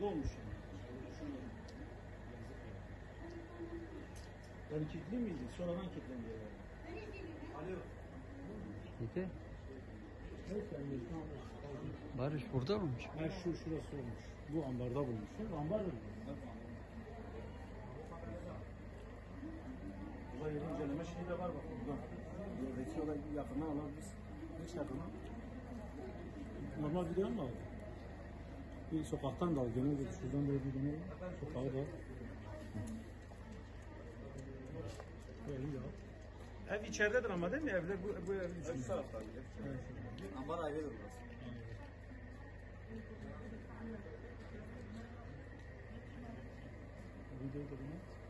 olmuş yani. Yani kilitli miydi? Sonradan kilitlendi yani. Alo. Gitti. Evet yani. Barış burada mıymış? Ha şurası olmuş. Bu ambarda bulmuşlar. Ambar mı? Burada yeni inceleme şeyi de var bak burada. Buradaki olay yakından alabiliriz. Hiç yakından. Normal video mu aldı? Bir sokaktan da al. Genelde şuradan böyle bir dönelim. Sokağı da al. Böyle al. Ev içeridedir ama değil mi? Evler bu ev içinde. Ev taraftan bile. Evet. Ambar ayrıdır burası. Videoyu da bunu.